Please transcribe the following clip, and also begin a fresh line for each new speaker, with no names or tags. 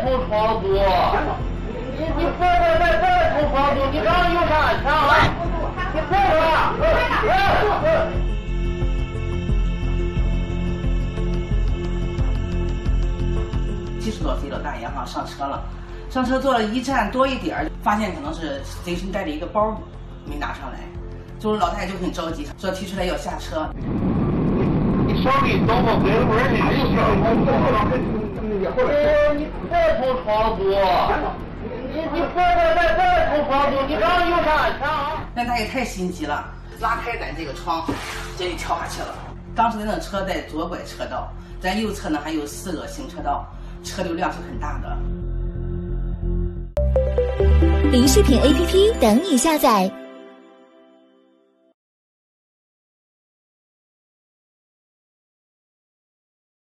偷窗户，你过来再偷窗户，你让有啥抢啊？你过来！70多岁老大爷哈上车了，上车坐了1站多一点儿，发现可能是随身带着一个包没拿上来，就是老大爷就很着急，说提出来要下车。你手里怎么跟味儿呢？你再偷窗户，你过来再偷窗户，你让有啥抢啊？那大爷太心急了，拉开咱这个窗，这就跳下去了。当时那车在左拐车道，咱右侧呢还有4个行车道，车流量是很大的。
零视频 APP 等你下载。